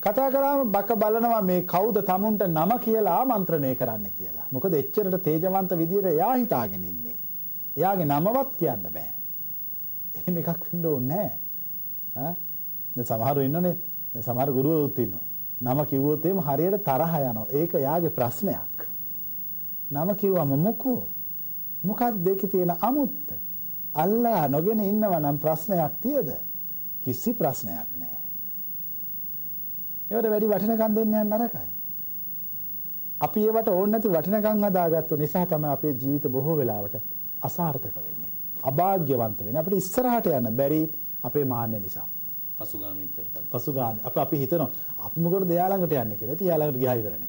කතා කරාම බක බලනවා මේ කවුද tamunට නම කියලා ආමන්ත්‍රණය කරන්න කියලා. මොකද එච්චරට තේජවන්ත විදියට එයා හිතාගෙන ඉන්නේ. එයාගේ නමවත් කියන්න බෑ. එහෙම එකක් වෙන්න ඕනේ නෑ. දැන් සමහරව ඉන්නනේ. දැන් සමහර ගුරුවරුත් ඉන්නවා. නම කිව්වොත් එහෙම හරියට තරහ යනවා. ඒක එයාගේ ප්‍රශ්නයක්. නම කිව්වම මොකෝ? මොකක්ද ඒකේ තියෙන අමුත්ත? අල්ලා නොගෙන ඉන්නවා නම් ප්‍රශ්නයක් තියද? කිසි ප්‍රශ්නයක් නෑ. ඒවට වැඩි වටිනකම් දෙන්න යන්න නරකයි. අපි ඒවට ඕනේ නැති වටිනකම් හදාගත්තු නිසා තමයි අපේ ජීවිත බොහෝ වෙලාවට අසාර්ථක වෙන්නේ. අභාග්‍යවන්ත වෙන්නේ. අපිට ඉස්සරහට යන්න බැරි අපේ මාන්නය නිසා. පසුගාමී. අපි හිතනවා අපි මොකටද එයා ළඟට යන්නේ කියලා. ඉතින් එයා ළඟට ගියා ඉවරනේ.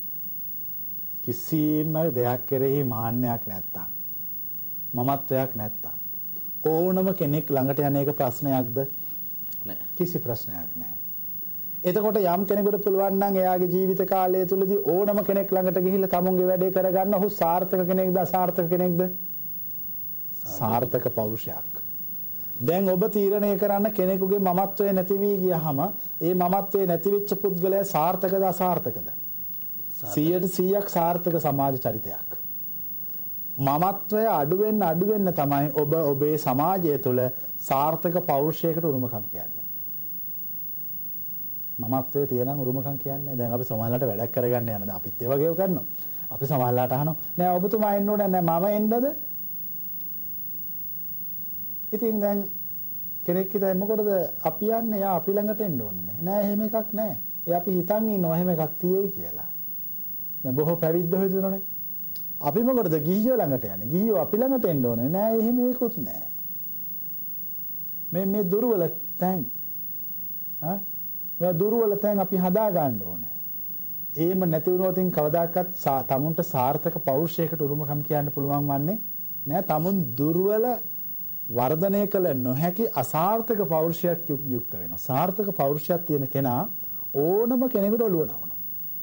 කිසිම දෙයක් කෙරෙහි මාන්නයක් නැත්තම්, මමත්වයක් නැත්තම් ඕනම කෙනෙක් ළඟට යන එක ප්‍රශ්නයක්ද? නෑ. කිසි ප්‍රශ්නයක් නෑ. එතකොට යම් කෙනෙකුට පුළුවන් නම් එයාගේ ජීවිත කාලය තුලදී ඕනම කෙනෙක් ළඟට ගිහිල්ලා තමුන්ගේ වැඩේ කරගන්න ඔහු සාර්ථක කෙනෙක්ද අසාර්ථක කෙනෙක්ද? සාර්ථක පෞරුෂයක්. දැන් ඔබ තීරණය කරන්න කෙනෙකුගේ මමත්වය නැති වී ගියහම ඒ මමත්වයේ නැති වෙච්ච පුද්ගලයා සාර්ථකද අසාර්ථකද? 100% සාර්ථක සමාජ චරිතයක්. මමත්වය අඩු වෙන්න තමයි ඔබ ඔබේ සමාජය තුළ සාර්ථක පෞරුෂයකට උරුමකම් කියන්නේ. මමත්වයේ තියෙන උරුමකම් කියන්නේ දැන් අපි සමාජලට වැඩක් කරගන්න යන දැන් අපිත් ඒ වගේව කරනවා. අපි සමාජලට අහනවා නෑ ඔබතුමා එන්න ඕනේ නෑ මම එන්නද? ඉතින් දැන් කෙනෙක් හිතයි මොකටද අපි යන්නේ? යා අපි ළඟට එන්න ඕනේ නෑ. එහෙම එකක් නෑ. ඒ අපි හිතන් ඉන්නවා එහෙම එකක් තියෙයි කියලා. දැන් බොහෝ පැවිද්දෝ හිතනෝනේ. අපි මොකටද ගිහියෝ ළඟට යන්නේ? ගිහියෝ අපි ළඟට එන්න ඕනේ නෑ. එහෙම එකකුත් නෑ. මේ දුර්වල තැන් දුර්වල තැන් අපි හදා ගන්න ඕනේ. එහෙම නැති වුණොතින් කවදාකවත් තමුන්ට සාර්ථක පෞරුෂයකට උරුමකම් කියන්න පුළුවන් වන්නේ නෑ. තමුන් දුර්වල වර්ධනය කළ නොහැකි අසාර්ථක පෞරුෂයක් යුක්ත වෙනවා. සාර්ථක පෞරුෂයක් තියෙන කෙනා ඕනම කෙනෙකුට ඔළුව නවනවා.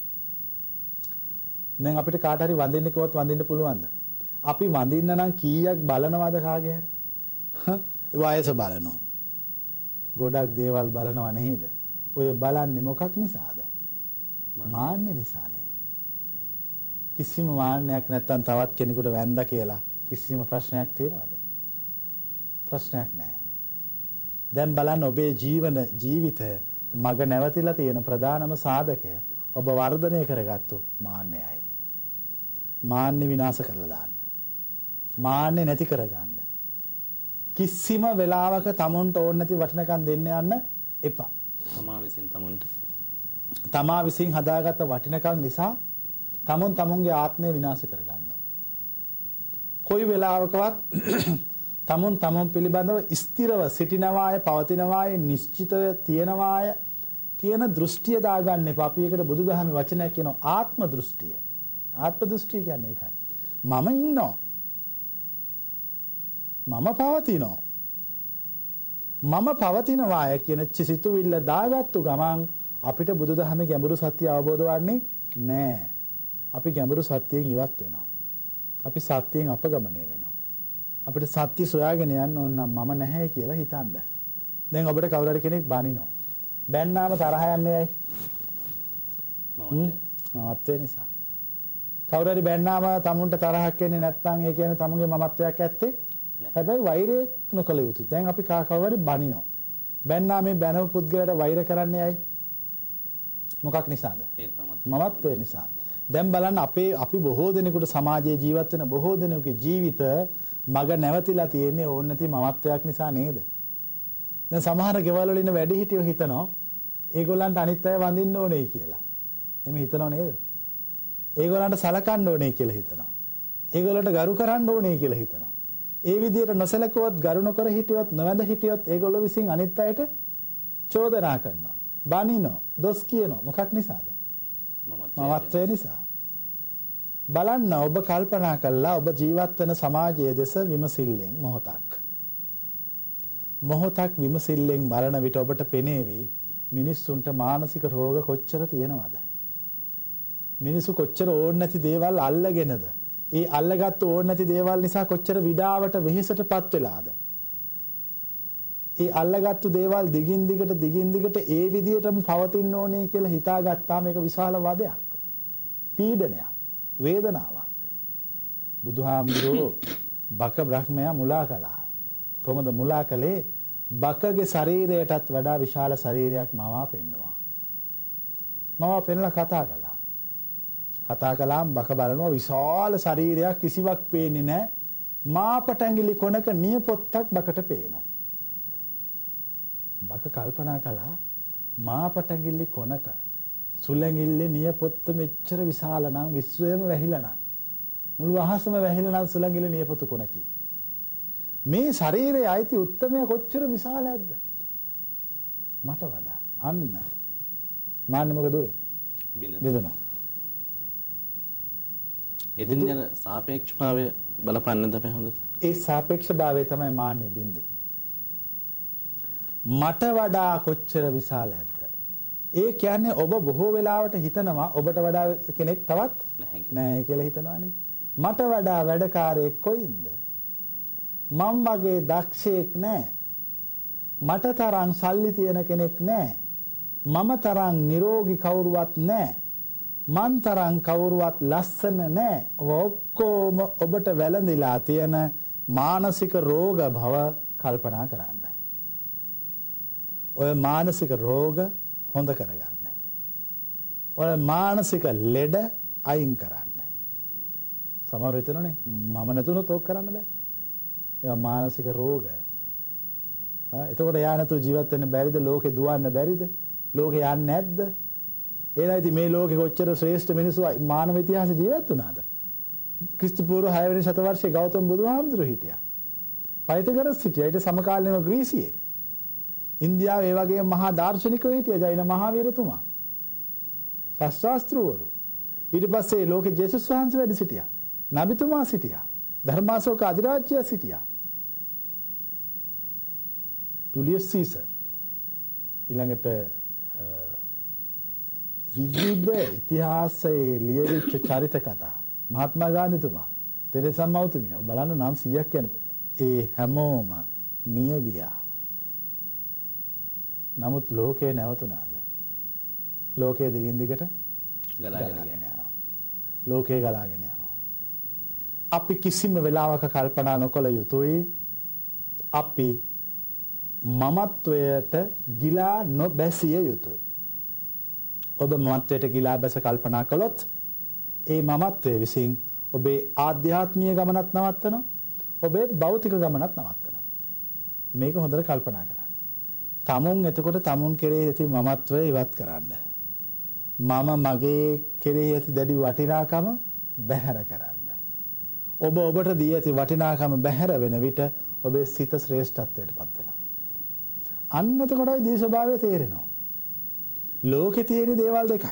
දැන් අපිට කාට හරි වඳින්න කිව්වොත් වඳින්න පුළුවන්ද? අපි වඳින්න නම් කීයක් බලනවද කාගේ හරි? වයස බලනවා. ගොඩක් දේවල් බලනවා නේද? ඔය බලන්නේ මොකක් නිසාද? මාන්නේ නිසානේ. කිසිම මාන්නයක් නැත්තම් තවත් කෙනෙකුට වැන්දා කියලා කිසිම ප්‍රශ්නයක් තියනවද? ප්‍රශ්නයක් නැහැ. දැන් බලන්න ඔබේ ජීවිතය මග නැවතිලා තියෙන ප්‍රධානම සාධකය ඔබ වර්ධනය කරගත්තු මාන්නයයි. මාන්නේ විනාශ කරලා දාන්න. මාන්නේ නැති කරගන්න. කිසිම වෙලාවක තමුන්ට ඕන නැති වටිනකම් දෙන්න යන්න එපා. තමා විසින් හදාගත්ත වටිනකම් නිසා තමුන්ගේ ආත්මය විනාශ කරගන්නවා. කොයි වෙලාවකවත් තමුන් පිළිබඳව ස්ථිරව සිටිනවාය, පවතිනවාය, නිශ්චිතව තියෙනවාය කියන දෘෂ්ටිය දාගන්න එපා. අපි ඒකට බුදුදහමේ වචනයක් කියනවා ආත්ම දෘෂ්ටිය. ආත්ම දෘෂ්ටිය කියන්නේ ඒකයි. මම ඉන්නවා. මම පවතිනවා. මම පවතිනවාය කියන සිතුවිල්ල දාගත්තු ගමන් අපිට බුදුදහමේ ගැඹුරු සත්‍ය අවබෝධ වන්නේ නැහැ. අපි ගැඹුරු සත්‍යයෙන් ඉවත් වෙනවා. අපි සත්‍යයෙන් අපගමනය වෙනවා. අපිට සත්‍ය සොයාගෙන යන්න ඕන නම් මම නැහැ කියලා හිතන්න. දැන් ඔබට කවුරු හරි කෙනෙක් බනිනවා. බැන්නාම තරහ යන්නේ ඇයි? මමත්වය නිසා. කවුරු හරි බැන්නාම තමුන්ට තරහක් එන්නේ නැත්නම් ඒ කියන්නේ තමුන්ගේ මමත්වයක් ඇත්තේ. හැබැයි වෛරය නොකළ යුතුයි. දැන් අපි කවුරු හරි බනිනවා. බැන්නා මේ බැනව පුද්ගලයාට වෛර කරන්නේ ඇයි? මොකක් නිසාද? මමත්වය නිසා. දැන් බලන්න අපි බොහෝ දෙනෙකුට සමාජයේ ජීවත් වෙන බොහෝ දෙනෙකුගේ ජීවිත මග නැවතිලා තියෙන්නේ ඕන නැති මමත්වයක් නිසා නේද? දැන් සමහර ගෙවල් වල ඉන්න වැඩිහිටියෝ හිතනවා ඒගොල්ලන්ට අනිත් අය වඳින්න ඕනේ කියලා. එමෙ හිතනව නේද? ඒගොල්ලන්ට සලකන්න ඕනේ කියලා හිතනවා. ඒගොල්ලන්ට ගරු කරන්න ඕනේ කියලා හිතනවා. ඒ විදිහට නොසලකුවොත්, ගරු නොකර හිටියොත්, නොවැඳ හිටියොත් ඒගොල්ලෝ විසින් අනිත් අයට චෝදනා කරනවා. බනිනවා, දොස් කියනවා. මොකක් නිසාද? මමත්වය නිසා. බලන්න ඔබ කල්පනා කළා ඔබ ජීවත් වෙන සමාජයේ දෙස විමසිල්ලෙන් මොහොතක් විමසිල්ලෙන් බලන විට ඔබට පෙනේවි මිනිස්සුන්ට මානසික රෝග කොච්චර තියෙනවද? මිනිස්සු කොච්චර ඕන නැති දේවල් අල්ලගෙනද? ඒ අල්ලගත්තු ඕන නැති දේවල් නිසා කොච්චර විඩාවට වෙහෙසටපත් වෙලාද? ඒ අල්ලගත්තු දේවල් දිගින් දිගට ඒ විදිහටම පවතින්න ඕනේ කියලා හිතාගත්තාම මේක විශාල වදයක්. පීඩනයක්, වේදනාවක්. බුදුහාමුදුරුවෝ බක බ්‍රහ්මයා මුලා කළා. කොහොමද මුලා කළේ? බකගේ ශරීරයටත් වඩා විශාල ශරීරයක් මවා පෙන්නවා. මවා පෙන්ලා කතා කළා. කතා කළාම බක බලනවා විශාල ශරීරයක් කිසිවක් පේන්නේ නැහැ. මාපටැඟිලි කොනක නියපොත්තක් බකට පේනවා. බක කල්පනා කළා මාපටැඟිලි කොනක සුළඟිල්ලේ නියපොත්ත මෙච්චර විශාල නම් විශ්වයම වැහිලා නම් මුළු අහසම වැහිලා නම් සුළඟිල්ලේ නියපොත්ත කොනකි. මේ ශරීරයේ අයිති උත්තරමය කොච්චර විශාලද? මට වඩා. අන්න මාන්නේ මොකද උනේ? බිඳුණා. එදින යන සාපේක්ෂභාවය බලපන්නද අපි හොඳට? ඒ සාපේක්ෂභාවය තමයි මාන්නේ බින්දේ. මට වඩා කොච්චර විශාලද? ඒ කියන්නේ ඔබ බොහෝ වෙලාවට හිතනවා ඔබට වඩා කෙනෙක් තවත් නැහැ කියලා හිතනවානේ. මට වඩා වැඩකාරයෙක් කොයින්ද? මම වගේ දක්ෂයෙක් නැහැ. මට තරම් සල්ලි තියෙන කෙනෙක් නැහැ. මම තරම් නිරෝගී කවුරුවත් නැහැ. මන් තරම් කවුරුවත් ලස්සන නැහැ. ඔක්කොම ඔබට වැළඳිලා තියෙන මානසික රෝග භව කල්පනා කරන්න. ඔය මානසික රෝග හොඳ කරගන්න. ඔය මානසික ලෙඩ අයින් කරන්න. සමහර හිතනනේ මම නැතුනොත් ඕක කරන්න බෑ. ඒවා මානසික රෝග. එතකොට යා නැතුව ජීවත් වෙන්න බැරිද? ලෝකේ දුවන්න බැරිද? ලෝකේ යන්නේ නැද්ද? එහෙනම් ඉතින් මේ ලෝකේ කොච්චර ශ්‍රේෂ්ඨ මිනිස්සු මානව ඉතිහාසයේ ජීවත් වුණාද? ක්‍රිස්තු පූර්ව 6 වෙනි ශතවර්ෂයේ ගෞතම බුදුහාමුදුරුවෝ හිටියා. පයිතගරස් හිටියා. ඊට සමකාලීනව ග්‍රීසියේ. ඉන්දියාවේ ඒ වගේම මහා දාර්ශනිකයෝ හිටියා. ජෛන මහාවීරතුමා. ශාස්ත්‍රාස්ත්‍රවරු. ඊට පස්සේ ලෝකේ ජේසුස් වහන්සේ වැඩ සිටියා. නබිතුමා සිටියා. ධර්මාශෝක අධිරාජ්‍යය සිටියා. Julius Caesar. ඊළඟට විවිධ ඉතිහාසයේ ලියවිච්ච චරිත කතා. මහත්මා ගාන්ධිතුමා, තෙරේසා මව්තුමිය. බලන්න නම් 100ක් යනවා. ඒ හැමෝම මිය ගියා. නමුත් ලෝකේ නැවතුණාද? ලෝකයේ දිගින් දිගට ගලාගෙන යනවා. ලෝකේ ගලාගෙන යනවා. අපි කිසිම වෙලාවක කල්පනා නොකළ යුතුයි අපි මමත්වයට ගිලා නොබැසිය යුතුයි. ඔබ මමත්වයට ගිලා බැස කල්පනා කළොත් ඒ මමත්වයේ විසින් ඔබේ ආධ්‍යාත්මීය ගමනත් නවත්තනවා. ඔබේ භෞතික ගමනත් නවත්තනවා. මේක හොඳට කල්පනා කරන්න. තමුන් එතකොට තමුන් කෙරෙහි ඇති මමත්වය ඉවත් කරන්න. මම මගේ කෙරෙහි ඇති දැඩි වටිනාකම බැහැර කරන්න. ඔබ ඔබට දී ඇති වටිනාකම බැහැර වෙන විට ඔබේ සිත ශ්‍රේෂ්ඨත්වයට පත් වෙනවා. අන්න එතකොටයි දී ස්වභාවය තේරෙනවා. ලෝකේ තියෙන දේවල් දෙකයි.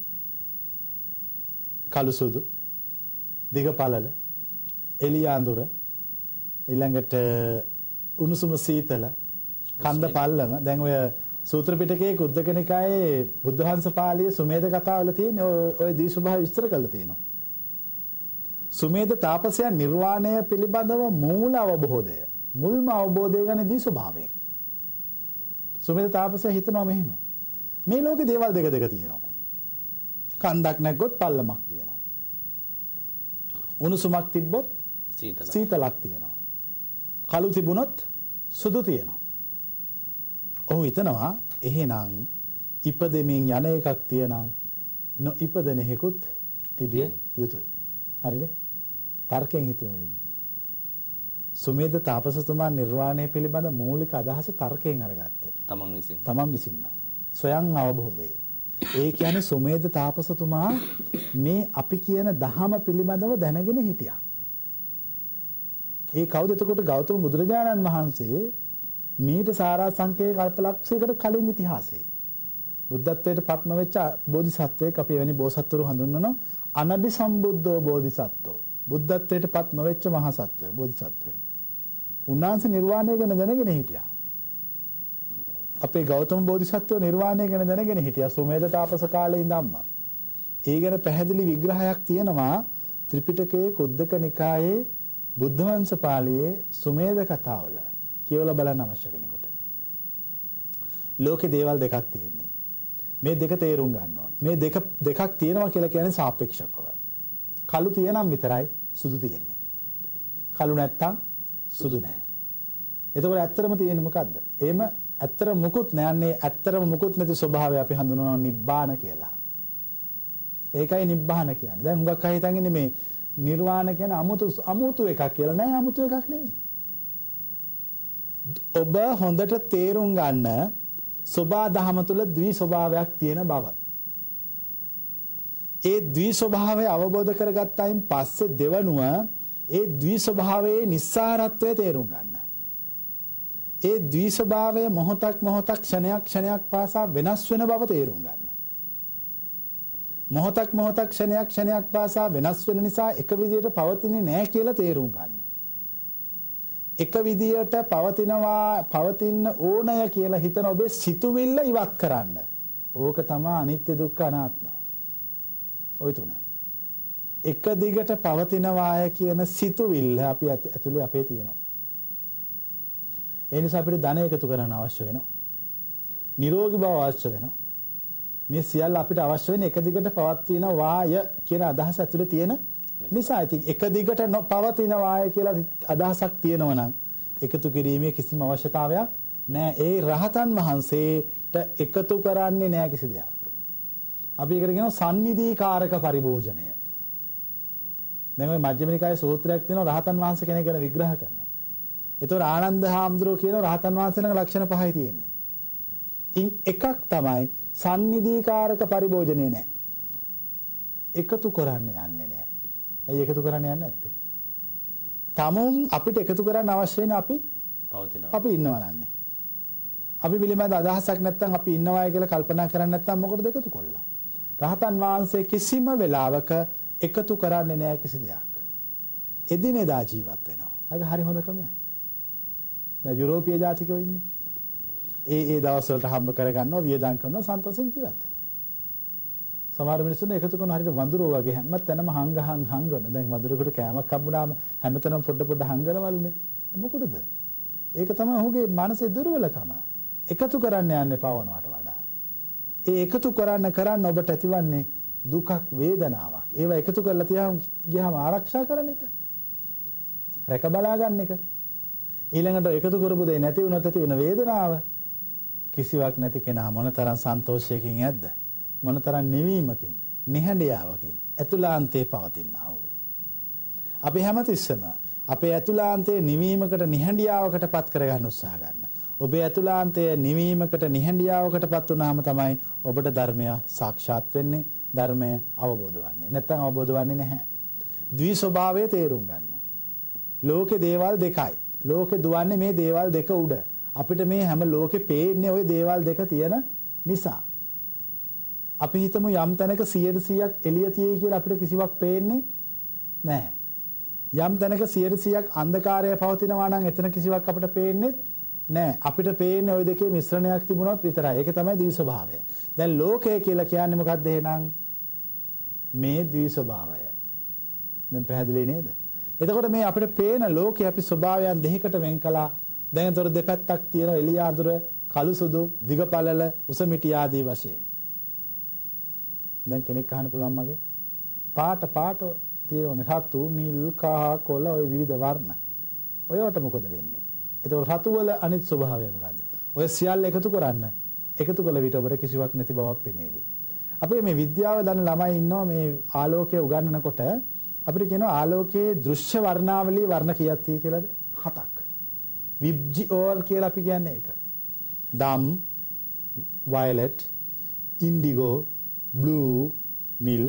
කළු සුදු, දිග පළල, එළිය අඳුර, ඊළඟට උණුසුම සීතල, කන්ද පල්ලම. දැන් ඔය සූත්‍ර පිටකයේ කුද්දක නිකායේ බුද්ධහංස පාළියේ සුමේද කතාවල තියෙන ඔය දී ස්වභාවය විස්තර කරලා තියෙනවා. සුමේද තාපසයන් නිර්වාණය පිළිබඳව මූල අවබෝධය, මුල්ම අවබෝධය ගැන දී ස්වභාවයෙන්. සුමේද තාපසයා හිතනවා මෙහෙම. මේ ලෝකේ දේවල් දෙක තියෙනවා. කන්දක් නැග්ගොත් පල්ලමක් තියෙනවා. උණුසුමක් තිබ්බොත් සීතලක් තියෙනවා. කළු තිබුණොත් සුදු තියෙනවා. ඔහු හිතනවා එහෙනම් ඉපදෙමින් යන එකක් තියෙනම් නොඉපදෙන එකකුත් තිබිය යුතුයි. හරිනේ? තර්කයෙන් හිතුවෙමින්. සුමේද තාපසතුමා නිර්වාණය පිළිබඳ මූලික අදහස තර්කයෙන් අරගත්තේ. තමන් විසින්ම. ස්වයං අවබෝධය. ඒ කියන්නේ සුමේද තාපසතුමා මේ අපි කියන දහම පිළිබඳව දැනගෙන හිටියා. ඒ කවුද එතකොට? ගෞතම බුදුරජාණන් වහන්සේ මීට සාරා සංකේය කල්පලක්ෂයකට කලින් ඉතිහාසයේ බුද්ධත්වයට පත්ම වෙච්ච බෝධිසත්වයෙක් අපි එවැනි බෝසත්වරු හඳුන්වනවා. අනබි සම්බුද්ධෝ බෝධිසත්වෝ. බුද්ධත්වයට පත් නොවෙච්ච මහා සත්වය බෝධිසත්වය. උන්වහන්සේ නිර්වාණය ගැන දැනගෙන හිටියා. අපේ ගෞතම බෝධිසත්වෝ නිර්වාණය ගැන දැනගෙන හිටියා සුමේද තාපස කාලේ ඉඳන්ම. ඒ ගැන පැහැදිලි විග්‍රහයක් තියෙනවා ත්‍රිපිටකයේ කුද්දක නිකායේ බුද්ධ වංශ පාළියේ සුමේද කතාවල. කියවලා බලන්න අවශ්‍ය කෙනෙකුට. ලෝකේ දේවල් දෙකක් තියෙන්නේ. මේ දෙක තේරුම් ගන්න ඕනේ. මේ දෙකක් තියෙනවා කියලා කියන්නේ සාපේක්ෂකව. කළු තියෙනම් විතරයි සුදු තියෙන්නේ. කළු නැත්තම් සුදු නැහැ. එතකොට ඇත්තටම තියෙන්නේ මොකද්ද? එහෙම ඇත්තට මුකුත් නැන්නේ ඇත්තටම මුකුත් නැති ස්වභාවය අපි හඳුනනවා නිබ්බාන කියලා. ඒකයි නිබ්බාන කියන්නේ. දැන් හුඟක් අය හිතන් ඉන්නේ මේ නිර්වාණ කියන්නේ අමුතු එකක් කියලා. නෑ අමුතු එකක් නෙවෙයි. ඔබ හොඳට තේරුම් ගන්න සෝබා දහම තුල ද්වි ස්වභාවයක් තියෙන බව. ඒ ද්වි ස්වභාවය අවබෝධ කරගත්තායින් පස්සේ දෙවනුව ඒ ද්වි ස්වභාවයේ නිස්සාරත්වය තේරුම් ගන්න. ඒ ද්වි ස්වභාවය මොහොතක් ක්ෂණයක් පාසා වෙනස් වෙන බව තේරුම් ගන්න. මොහොතක් ක්ෂණයක් පාසා වෙනස් වෙන නිසා එක විදියට පවතින්නේ නැහැ කියලා තේරුම් ගන්න. එක විදියට පවතින්න ඕනය කියලා හිතන ඔබේ සිතුවිල්ල ඉවත් කරන්න. ඕක තමයි අනිත්‍ය දුක්ඛ අනාත්ම. ඔය තුන. එක දිගට පවතිනවාය කියන සිතුවිල්ල අපි ඇතුලේ අපේ තියෙනවා. ඒ නිසා අපිට ධන එකතු කරන්න අවශ්‍ය වෙනවා. නිරෝගී බව අවශ්‍ය වෙනවා. මේ සියල්ල අපිට අවශ්‍ය වෙන එක දිගට පවතින වාය කියන අදහස ඇතුලේ තියෙන නිසා ඉතින් එක දිගට පවතින වාය කියලා අදහසක් තියෙනවා නම් එකතු කිරීමේ කිසිම අවශ්‍යතාවයක් නැහැ. ඒ රහතන් වහන්සේට එකතු කරන්නේ නැහැ කිසි දෙයක්. අපි ඒකට කියනවා සම්නිධීකාරක පරිභෝජනය. දැන් ওই මජ්ක්‍ධිම නිකායේ සූත්‍රයක් තියෙනවා රහතන් වහන්සේ කෙනෙක් ගැන විග්‍රහ කරනවා. ඒතකොට ආනන්ද හාමුදුරුවෝ කියනවා රහතන් වහන්සේ ළඟ ලක්ෂණ පහයි තියෙන්නේ. එකක් තමයි සම්නිධීකාරක පරිභෝජනේ නැහැ. එකතු කරන්න යන්නේ නැහැ. ඇයි එකතු කරන්න යන්නේ නැත්තේ? තමුන් අපිට එකතු කරන්න අවශ්‍ය වෙන අපි ඉන්නවා නන්නේ. අපි පිළිමද අදහසක් නැත්නම් අපි ඉන්නවායි කියලා කල්පනා කරන්නේ නැත්නම් මොකටද එකතු කොල්ලා? රහතන් වහන්සේ කිසිම වෙලාවක එකතු කරන්නේ නැහැ කිසි දෙයක්. එදිනෙදා ජීවත් වෙනවා. ඒක හරි හොඳ ක්‍රමයක්. දැන් යුරෝපීය ජාතිකයෝ ඉන්නේ. ඒ දවස් වලට හම්බ කරගන්නවා වියදම් කරනවා සන්තෝෂෙන් ජීවත් වෙනවා. සමහර මිනිස්සුන් එකතු කරන හරියට වඳුරෝ වගේ හැම තැනම හංගන. දැන් වඳුරෙකුට කෑමක් හම්බුනාම හැමතැනම පොඩ හංගනවලුනේ. මොකටද? ඒක තමයි ඔහුගේ මානසික දුර්වලකම. එකතු කරන්න යන්නේ පවනවට වඩා. ඒ එකතු කරන්න ඔබට ඇතිවන්නේ දුකක් වේදනාවක්. ඒවා එකතු කරලා ගියාම ආරක්ෂා කරන එක. රැක බලා ගන්න එක. ඊළඟට එකතු කරපු දේ නැති වුණොත් ඇති වෙන වේදනාව කිසිවක් නැති කෙනා මොනතරම් සන්තෝෂයකින් ඇද්ද? මොනතරම් නිවීමකින්, නිහඬයාවකින් ඇතුළාන්තේ පවතිනා වූ. අපි හැමතිස්සෙම අපේ ඇතුළාන්තයේ නිවීමකට නිහඬයාවකට පත් කරගන්න උත්සාහ ගන්න. ඔබේ ඇතුළාන්තයේ නිවීමකට නිහඬයාවකට පත් වුණාම තමයි ඔබට ධර්මය සාක්ෂාත් වෙන්නේ, ධර්මය අවබෝධ වන්නේ. නැත්නම් අවබෝධ වන්නේ නැහැ. ද්වි ස්වභාවය තේරුම් ගන්න. ලෝකේ දේවල් දෙකයි. ලෝකේ දුවන්නේ මේ දේවල් දෙක උඩ. අපිට මේ හැම ලෝකේ පේන්නේ ওই දේවල් දෙක තියෙන නිසා. අපි හිතමු යම් තැනක 100%ක් එළිය තියෙයි කියලා අපිට කිසිවක් පේන්නේ නැහැ. යම් තැනක 100%ක් අන්ධකාරය පවතිනවා නම් එතන කිසිවක් අපිට පේන්නේ නැහැ. අපිට පේන්නේ ওই දෙකේ මිශ්‍රණයක් තිබුණොත් විතරයි. ඒක තමයි ද්වි ස්වභාවය. දැන් ලෝකය කියලා කියන්නේ මොකක්ද එහෙනම්? මේ ද්වි ස්වභාවය. දැන් පැහැදිලි නේද? එතකොට මේ අපිට පේන ලෝකේ අපි ස්වභාවයන් දෙකකට වෙන් කළා. දැන් ඒතර දෙපැත්තක් තියෙනවා එළිය අඳුර, කළු සුදු, දිග පළල, උස මිටි ආදී වශයෙන්. දැන් කෙනෙක් අහන්න පුළුවන් මගේ පාට තියෙනවනේ රතු, නිල්, කහ, කොළ ඔය විවිධ වර්ණ. ඔයවට මොකද වෙන්නේ? ඒතකොට රතු වල අනිත් ස්වභාවය මොකද්ද? ඔය සියල්ල එකතු කළ විට ඔබට කිසිවක් නැති බවක් පෙනේවි. අපි මේ විද්‍යාව දන්න ළමයි ඉන්නවා මේ ආලෝකය උගන්වනකොට අපිට කියනවා ආලෝකයේ දෘශ්‍ය වර්ණාවලිය වර්ණ කීයක් තියෙයි කියලාද? 7ක්. විබ්ජිෝර් කියලා අපි කියන්නේ ඒක. දම්, violet, indigo, blue, nil,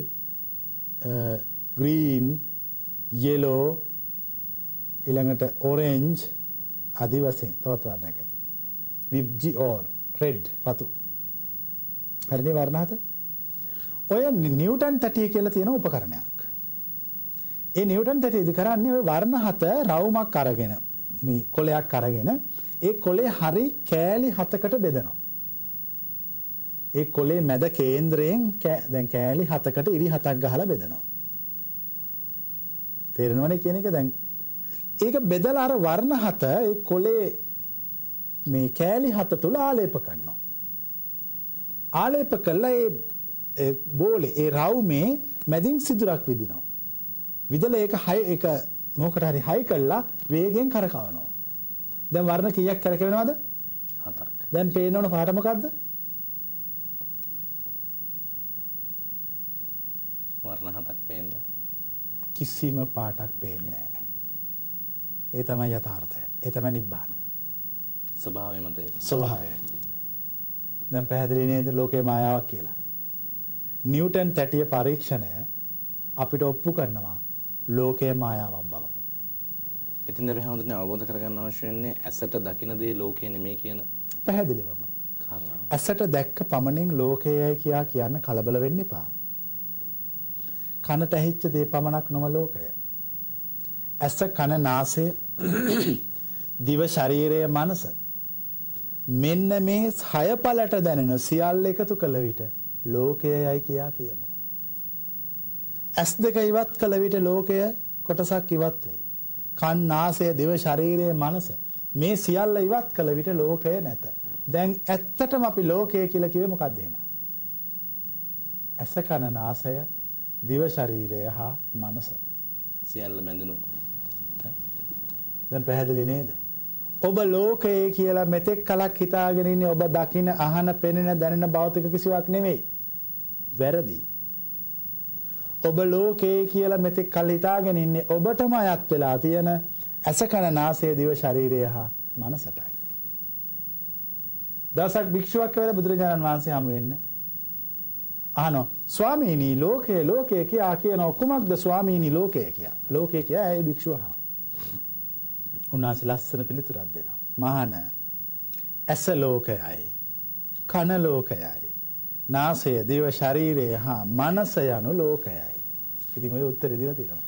green, yellow, ඊළඟට orange ආදී වශයෙන් තවත් වර්ණයක් ඇති. විබ්ජිෝර් red රතු. හරිනේ වර්ණ 7. ඔය නිව්ටන් තටිය කියලා තියෙන උපකරණයක්. ඒ නිව්ටන් තටියදී කරන්නේ ඔය වර්ණ 7 රවුමක් අරගෙන මේ කොලයක් අරගෙන ඒ කොලේ හරි කෑලි 7කට බෙදනවා. ඒ කොලේ මැද කේන්ද්‍රයෙන් දැන් කෑලි 7කට ඉරි 7ක් ගහලා බෙදනවා. තේරෙනවනේ කියන එක දැන් ඒක බෙදලා අර වර්ණ 7 ඒ කොලේ මේ කෑලි 7 තුල ආලේප කරනවා. ආලේප කළා ඒ බෝලේ ඒ රවුමේ මැදින් සිදුරක් විදිනවා. විදලා ඒක මොකට හරි හයි කළා වේගෙන් කරකවනවා. දැන් වර්ණ කීයක් කරකවෙනවද? 7ක්. දැන් පේන්න ඕන පාට මොකද්ද? වර්ණ 7ක් පේන්න. කිසිම පාටක් පේන්නේ නැහැ. ඒ තමයි යථාර්ථය. ඒ තමයි නිබ්බාන. ස්වභාවය මත ඒක. ස්වභාවය. දැන් පැහැදිලි නේද ලෝකේ මායාවක් කියලා. නිව්ටන් තැටිය පරීක්ෂණය අපිට ඔප්පු කරනවා ලෝකයේ මායාවක් බව. ඉතින් අපි හැමෝටම අවබෝධ කරගන්න අවශ්‍ය වෙන්නේ ඇසට දකින දේ ලෝකය නෙමෙයි කියන පැහැදිලිවම. කාරණාව. ඇසට දැක්ක පමණින් ලෝකයයි කියන්න කලබල වෙන්න එපා. කනට ඇහිච්ච දේ පමණක් නොම ලෝකය. ඇස කන නාසය දිව ශරීරය මනස මෙන්න මේ හය පළට දැනෙන සියල්ල එකතු කළ විට ලෝකයයි කියමු. ඇස් දෙක ඉවත් කළ විට ලෝකය කොටසක් ඉවත් වෙයි. කන් නාසය දිව ශරීරය මනස මේ සියල්ල ඉවත් කළ විට ලෝකය නැත. දැන් ඇත්තටම අපි ලෝකය කියලා කිව්වේ මොකක්ද එහෙනම්? ඇස කන නාසය දිව ශරීරය හා මනස සියල්ල බැඳුණු. දැන් පැහැදිලි නේද? ඔබ ලෝකයේ කියලා මෙතෙක් කලක් හිතාගෙන ඉන්නේ ඔබ දකින අහන පෙනෙන දැනෙන භෞතික කිසිවක් නෙමෙයි. වැරදි. ඔබ ලෝකයේ කියලා මෙතෙක් කල් හිතාගෙන ඉන්නේ ඔබටම අයත් වෙලා තියෙන ඇස කන නාසය දිව ශරීරය හා මනසටයි. දවසක් භික්ෂුවක් වෙලා බුදුරජාණන් වහන්සේ හමු වෙන්න අහනවා ස්වාමීනි ලෝකය කියා කියන කුමක්ද ස්වාමීනි ලෝකය කියා. ලෝකය කියා ඒ භික්ෂුව අහනවා. උන්වහන්සේ ලස්සන පිළිතුරක් දෙනවා. මහාන ඇස ලෝකයයි කන ලෝකයයි නාසය දිව ශරීරය හා මනස යනු ලෝකයයි. ඉතින් ඔය උත්තරේ දීලා තියෙනවා.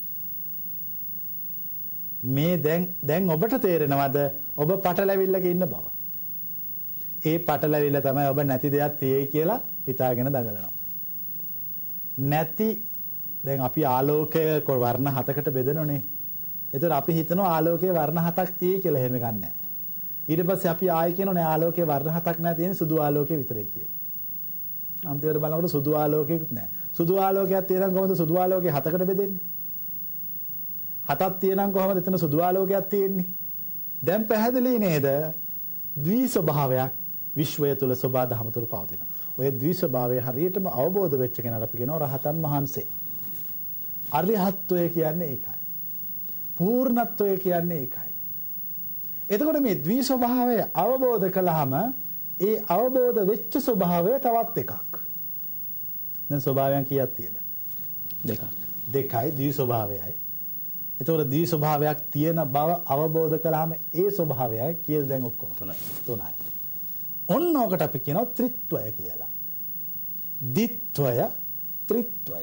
මේ දැන් ඔබට තේරෙනවද ඔබ පටලැවිල්ලක ඉන්න බව? ඒ පටලැවිල්ල තමයි ඔබ නැති දෙයක් තියෙයි කියලා හිතාගෙන දඟලනවා. නැති දැන් අපි ආලෝකය වර්ණ 7කට බෙදනෝනේ. එතකොට අපි හිතනවා ආලෝකයේ වර්ණ 7ක් තියෙයි කියලා එහෙම ගන්නෑ. ඊට පස්සේ අපි ආයෙ කියනෝනේ ආලෝකයේ වර්ණ 7ක් නැහැ තියෙන්නේ සුදු ආලෝකයේ විතරයි කියලා. අන්තිමට බලනකොට සුදු ආලෝකයකුත් නැහැ. සුදු ආලෝකයක් තියෙනම් කොහොමද සුදු ආලෝකය 7කට බෙදෙන්නේ? 7ක් තියෙනම් කොහොමද එතන සුදු ආලෝකයක් තියෙන්නේ? දැන් පැහැදිලි නේද? ද්වි ස්වභාවයක් විශ්වය තුල සබා දහම තුල පවතිනවා. ඔය ද්වි ස්වභාවය හරියටම අවබෝධ වෙච්ච කෙනාට අපි කියනවා රහතන් වහන්සේ. අරිහත්ත්වය කියන්නේ ඒකයි. පූර්ණත්වය කියන්නේ ඒකයි. එතකොට මේ ද්වි ස්වභාවය අවබෝධ කළාම ඒ අවබෝධ වෙච්ච ස්වභාවය තවත් එකක්. දැන් ස්වභාවයන් කීයක් තියෙද? දෙකයි ද්වි ස්වභාවයයි. එතකොට ද්වි ස්වභාවයක් තියෙන බව අවබෝධ කළාම ඒ ස්වභාවයයි කීයද දැන් ඔක්කොම? තුනයි. ඔන්න ඔකට අපි කියනවා ත්‍රිත්වය කියලා. දිත්වය ත්‍රිත්වය.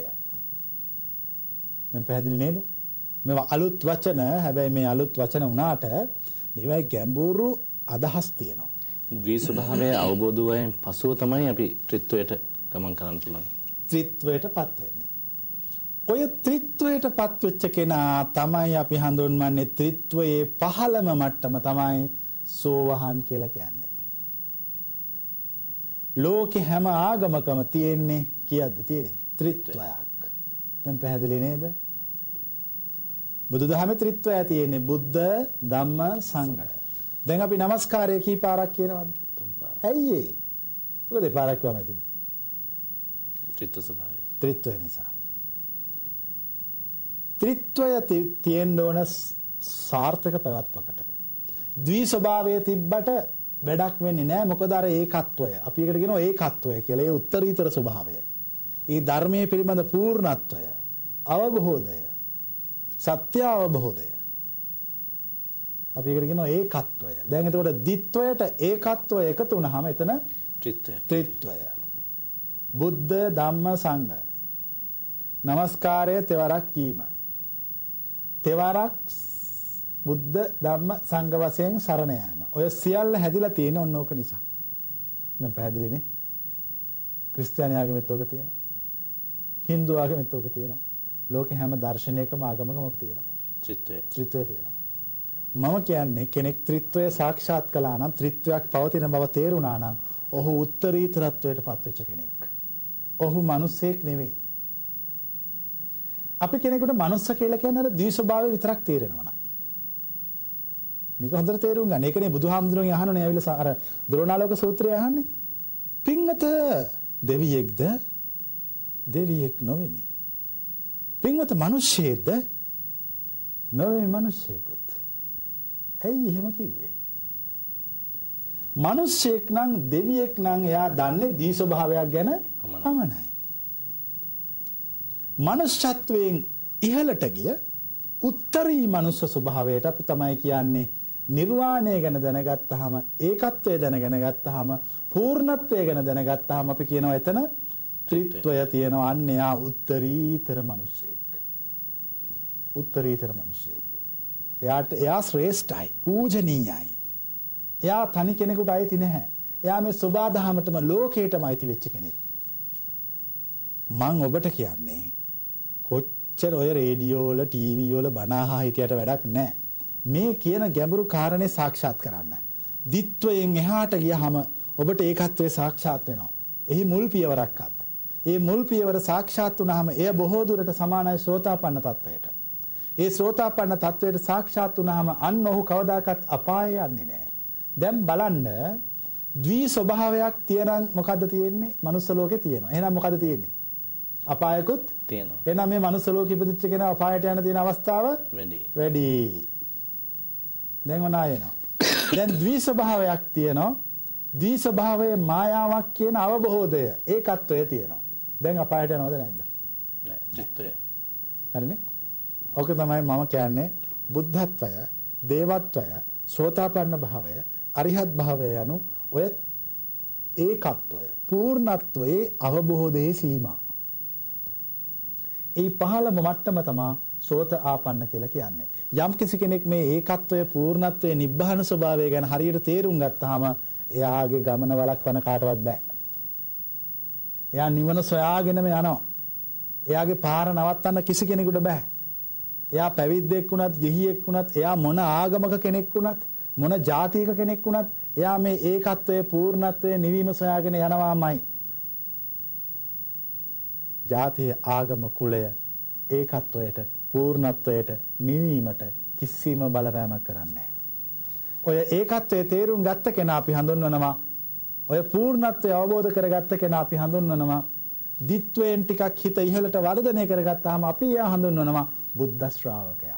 දැන් පැහැදිලි නේද? මේවා අලුත් වචන. හැබැයි මේ අලුත් වචන වුණාට මේවයි ගැඹුරු අදහස් තියෙනවා. ද්වි ස්වභාවය අවබෝධ වූයෙන් පසුව තමයි අපි ත්‍රිත්වයට ගමන් කරන්න පුළුවන්. ත්‍රිත්වයටපත් වෙන්නේ. ඔය ත්‍රිත්වයටපත් වෙච්ච කෙනා තමයි අපි හඳුන්වන්නේ ත්‍රිත්වයේ පහළම මට්ටම තමයි සෝවහන් කියලා කියන්නේ. ලෝකේ හැම ආගමකම තියෙන්නේ කීයක්ද තියෙන්නේ? ත්‍රිත්වයක්. දැන් පැහැදිලි නේද? බුදුදහමේ ත්‍රිත්වය තියෙන්නේ බුද්ධ ධම්ම සංඝ. දැන් අපි নমස්කාරය කී පාරක් කියනවද? 3 පාරක්. ඇයි ඒ? මොකද පාරක් කියවම ඇතිනේ? ත්‍රිත්ව ස්වභාවය. ත්‍රිත්වය නිසා. ත්‍රිත්වය තියෙන්න ඕන සාර්ථක පැවැත්මකට. ද්වි ස්වභාවය තිබ්බට වැඩක් වෙන්නේ නැහැ. මොකද අර ඒකත්වය. අපි ඒකට කියනවා ඒකත්වය කියලා. ඒ උත්තරීතර ස්වභාවය. ඒ ධර්මයේ පිළිබඳ පූර්ණත්වය, අවබෝධය, සත්‍ය අවබෝධය. අපි ඒකට කියනවා ඒකත්වය. දැන් එතකොට දිත්වයට ඒකත්වය එකතු වුණාම එතන ත්‍රිත්වය. බුද්ධ ධම්ම සංඝ. নমස්කාරය තෙවරක් කීම. තෙවරක් බුද්ධ ධම්ම සංඝ වශයෙන් සරණ යාම. ඔය සියල්ල හැදිලා තියෙන ඕන ඕක නිසා. මම පැහැදිලිනේ. ක්‍රිස්තියානි ආගමෙත් ඕක තියෙනවා. හින්දු ආගමෙත් ඕක තියෙනවා. ලෝකේ හැම දර්ශනයකම ආගමකම ඕක තියෙනවා. ත්‍රිත්වය තියෙනවා. මම කියන්නේ කෙනෙක් ත්‍රිත්වය සාක්ෂාත් කළා නම් ත්‍රිත්වයක් පවතින බව තේරුණා නම් ඔහු උත්තරීතරත්වයට පත්වෙච්ච කෙනෙක්. ඔහු මිනිසෙක් නෙවෙයි. අපි කෙනෙකුට මනුස්ස කියලා කියන්නේ අර ද්වි ස්වභාවය විතරක් තේරෙනවා නම්. මේක හොඳට තේරුම් ගන්න. ඒකනේ බුදුහාමුදුරුවෝ අහනනේ ඇවිල්ලා අර දෝරණාලෝක සූත්‍රය අහන්නේ. පින්වත දෙවියෙක්ද? දෙවියෙක් නොවේමි. පින්වත මිනිස්සෙක්ද? නොවේමි මිනිස්සෙකුත්. ඇයි එහෙම කිව්වේ? මිනිස්සෙක් නම් දෙවියෙක් නම් එයා දන්නේ දී ස්වභාවයක් ගැන පමණයි. මනුෂ්‍යත්වයෙන් ඉහළට ගිය උත්තරී මනුස්ස ස්වභාවයට අපි තමයි කියන්නේ නිර්වාණය ගැන දැනගත්තාම ඒකත්වය දැනගෙන ගත්තාම පූර්ණත්වය ගැන දැනගත්තාම අපි කියනවා එතන ත්‍රිත්වය තියෙනවා. අන්න එයා උත්තරීතර මිනිසෙක්. උත්තරීතර මිනිසෙක්. එයා ශ්‍රේෂ්ඨයි, පූජනීයයි. එයා තනි කෙනෙකුට අයිති නැහැ. එයා මේ සබාධමතම ලෝකේටම අයිති වෙච්ච කෙනෙක්. මම ඔබට කියන්නේ කොච්චර ඔය රේඩියෝ වල ටීවී වල බණ අහා හිටියට වැඩක් නැහැ. මේ කියන ගැඹුරු කාරණේ සාක්ෂාත් කරන්න. දිත්වයෙන් එහාට ගියහම ඔබට ඒකත්වයේ සාක්ෂාත් වෙනවා. එහි මුල් පියවරක්වත්. ඒ මුල් පියවර සාක්ෂාත් වුණාම එය බොහෝ දුරට සමානයි සෝතාපන්න තත්වයට. ඒ සෝතාපන්න තත්වයට සාක්ෂාත් වුණාම අන්න ඔහු කවදාකවත් අපායේ යන්නේ නැහැ. දැන් බලන්න ද්වි ස්වභාවයක් තියෙනම් මොකද්ද තියෙන්නේ? මනුස්ස ලෝකේ තියෙනවා. එහෙනම් මොකද්ද තියෙන්නේ? අපායකුත් තියෙනවා. එහෙනම් මේ මනුස්ස ලෝකෙ ඉපදිච්ච කෙනා අපායට යන තියෙන අවස්ථාව වැඩි. දැන් ඔනායනවා. දැන් ද්වි ස්වභාවයක් තියෙනවා. ද්වි ස්වභාවයේ මායාවක් කියන අවබෝධය ඒකත්වය තියෙනවා. දැන් අපායට යනවද නැද්ද? නෑ. ත්‍රිත්වය. හරිනේ. ඕක තමයි මම කියන්නේ බුද්ධත්වය, දේවත්වය, සෝතාපන්න භාවය, අරිහත් භාවය යනු ඔය ඒකත්වය, පූර්ණත්වයේ අවබෝධයේ සීමා. ඒ පහළම මට්ටම තමයි ශ්‍රෝත ආපන්න කියලා කියන්නේ. යම් කිසි කෙනෙක් මේ ඒකත්වය, පූර්ණත්වය, නිබ්බාන ස්වභාවය ගැන හරියට තේරුම් ගත්තාම එයාගේ ගමන වළක්වන්න කාටවත් බෑ. එයා නිවන සොයාගෙනම යනවා. එයාගේ පාර නවත්තන්න කිසි කෙනෙකුට බෑ. එයා පැවිද්දෙක් වුණත්, ගිහියෙක් වුණත්, එයා මොන ආගමක කෙනෙක් වුණත්, මොන ජාතියක කෙනෙක් වුණත්, එයා මේ ඒකත්වයේ, පූර්ණත්වයේ නිවීම සොයාගෙන යනවාමයි. ජාතිය, ආගම, කුලය ඒකත්වයට, පූර්ණත්වයට, නිවීමට කිසිම බලපෑමක් කරන්නේ නැහැ. ඔය ඒකත්වයේ තේරුම් ගත්ත කෙනා අපි හඳුන්වනවා, ඔය පූර්ණත්වය අවබෝධ කරගත්ත කෙනා අපි හඳුන්වනවා, දිත්වයෙන් ටිකක් හිත ඉහළට වර්ධනය කරගත්තාම අපි එයා හඳුන්වනවා බුද්ධ ශ්‍රාවකයා.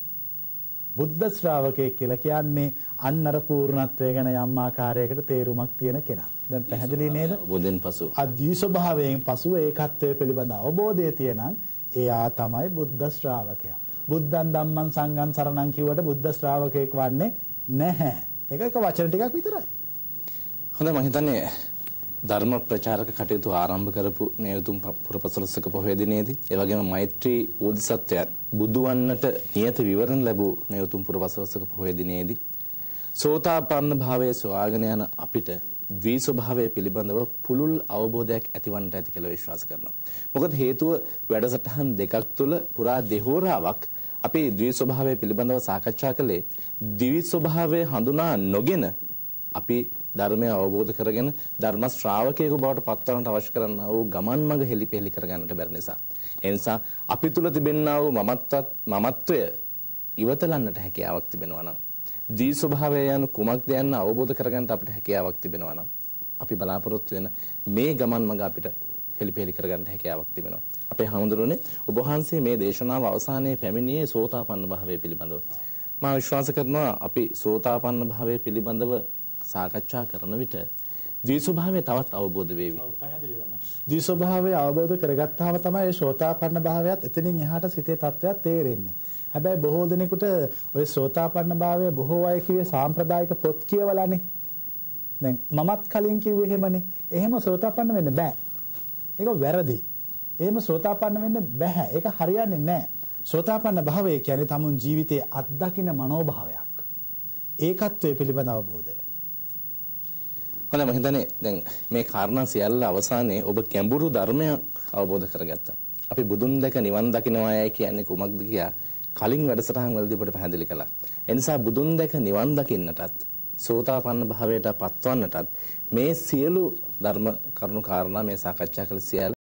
බුද්ධ ශ්‍රාවකයෙක් කියලා කියන්නේ අන්නර පූර්ණත්වය ගැන යම් ආකාරයකට තේරුමක් තියෙන කෙනා. දැන් පැහැදිලි නේද? අවබෝධයෙන් පසු. අද්වි ස්වභාවයෙන් පසු ඒකත්වය පිළිබඳ අවබෝධය තියෙනන් එයා තමයි බුද්ධ ශ්‍රාවකයා. බුද්ධං ධම්මං සංඝං සරණං කිව්වට බුද්ධ ශ්‍රාවකයෙක් වන්නේ නැහැ. ඒක එක වචන ටිකක් විතරයි. හොඳයි, මම හිතන්නේ ධර්ම ප්‍රචාරක කටයුතු ආරම්භ කරපු මේ උතුම් පුරපසළොස්වක පොහොය දිනේදී ඒ වගේම මෛත්‍රී බෝධිසත්වයන් බුදු වන්නට නියත විවරණ ලැබූ මේ උතුම් පුරපසළොස්වක පොහොය දිනේදී සෝතාපන්න භාවයේ සොයාගෙන යන අපිට ද්වි ස්වභාවය පිළිබඳව පුළුල් අවබෝධයක් ඇතිවන්නට ඇති කියලා විශ්වාස කරනවා. මොකද හේතුව වැඩසටහන් දෙකක් තුළ පුරා දෙහෝරාවක් අපි ද්වි ස්වභාවය පිළිබඳව සාකච්ඡා කළේ ද්වි ස්වභාවය හඳුනා නොගෙන අපි ධර්මය අවබෝධ කරගෙන ධර්ම ශ්‍රාවකයෙකු බවට පත්වන්නට අවශ්‍ය කරනා වූ ගමන් මඟ හෙලිපෙහෙලි කරගන්නට බැරි නිසා. ඒ නිසා අපි තුල තිබෙනා වූ මමත්වය ඉවතලන්නට හැකියාවක් තිබෙනවා නම්, දී ස්වභාවය යන කුමක්ද යන්න අවබෝධ කරගන්නට අපිට හැකියාවක් තිබෙනවා නම්, අපි බලාපොරොත්තු වෙන මේ ගමන් මඟ අපිට හෙලිපෙහෙලි කරගන්නට හැකියාවක් තිබෙනවා. අපේ හඳුරන්නේ ඔබ වහන්සේ මේ දේශනාව අවසානයේ පැමිණියේ සෝතාපන්න භාවය පිළිබඳව. මම විශ්වාස කරනවා අපි සෝතාපන්න භාවය පිළිබඳව සාකච්ඡා කරන විට ද්වි ස්වභාවය තවත් අවබෝධ වේවි. ඔව්, පැහැදිලිවම. ද්වි ස්වභාවය අවබෝධ කරගත්තාම තමයි ඒ සෝතාපන්න භාවයත් එතනින් එහාට සිතේ තත්වයක් තේරෙන්නේ. හැබැයි බොහෝ දෙනෙකුට ওই සෝතාපන්න භාවය බොහෝ අය කිව්වේ සාම්ප්‍රදායික පොත් කියවලානේ. දැන් මමත් කලින් කිව්වේ එහෙමනේ. එහෙම සෝතාපන්න වෙන්න බෑ. ඒක වැරදි. එහෙම සෝතාපන්න වෙන්න බෑ. ඒක හරියන්නේ නැහැ. සෝතාපන්න භාවය කියන්නේ තමුන් ජීවිතයේ අත්දකින්න මනෝභාවයක්. ඒකත්වයේ පිළිබඳ අවබෝධය. හොඳයි, මම හිතන්නේ දැන් මේ කාරණා සියල්ල අවසානයේ ඔබ ගැඹුරු ධර්මය අවබෝධ කරගත්තා. අපි බුදුන් දැක නිවන් දකින්නවායයි කියන්නේ කුමක්ද කියා කලින් වැඩසටහන් වලදී ඔබට පැහැදිලි කළා. ඒ නිසා බුදුන් දැක නිවන් දකින්නටත් සෝතාපන්න භාවයට පත්වන්නටත් මේ සියලු ධර්ම කරුණු කාරණා මේ සාකච්ඡා කළ සියල්ල